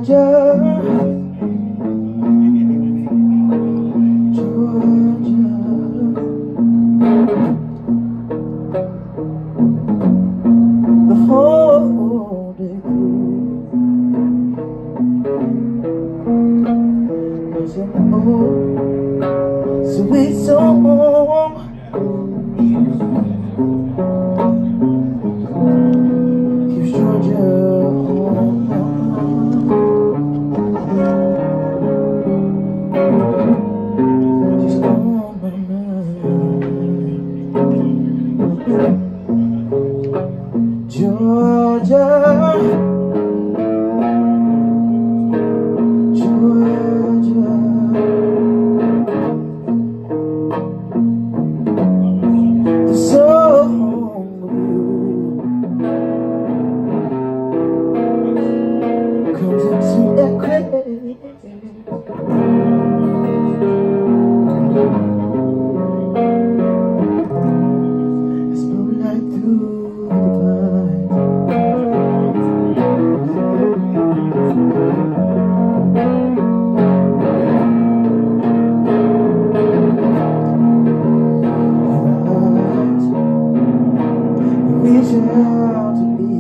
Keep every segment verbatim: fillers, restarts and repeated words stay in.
the whole day through. 'Cause an old sweet song keeps Georgia home. She's on my mind. Georgia, Georgia, the song of you comes into that crate. It's moonlight through the pines. Reach out to me.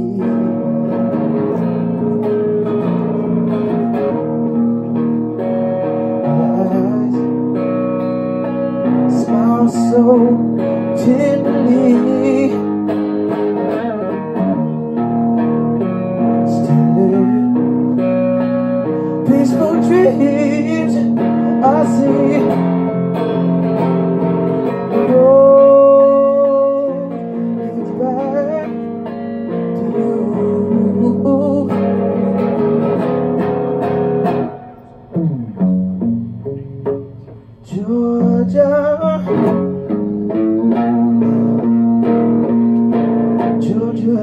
Eyes smile so tenderly. Still peaceful dreams I see. Georgia, Georgia,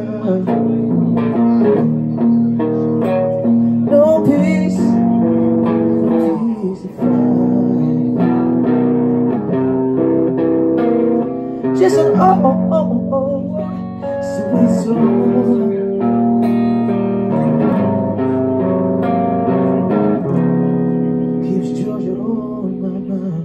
no peace, no peace to find. Just an old, old, old sweet song keeps Georgia on my mind.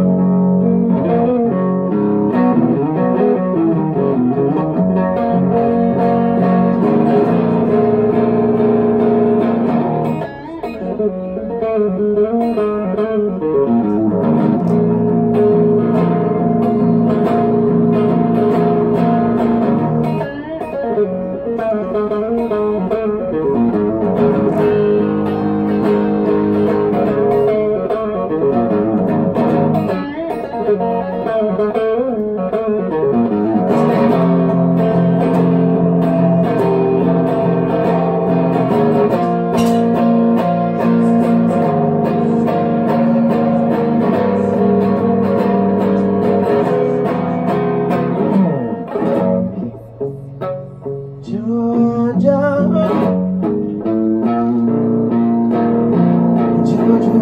Georgia, Georgia,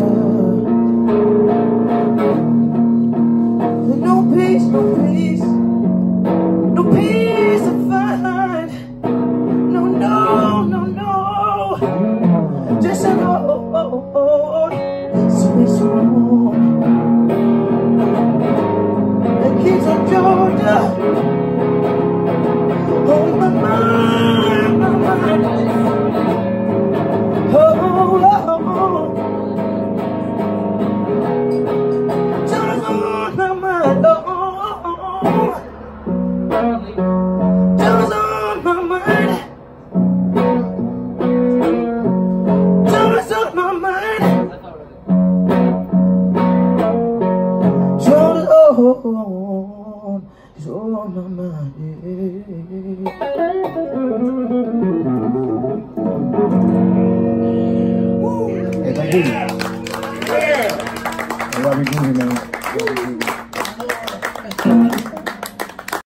no peace, no peace, no peace to find. No, no, no, no, just an old sweet song that keeps on Georgia on my mind, my mind. Oh, oh, oh. Georgia's on my mind. Oh, oh, oh. Georgia's on my mind. Georgia's on my mind. Georgia's on, she's on my mind. Yeah. Hey, thank you.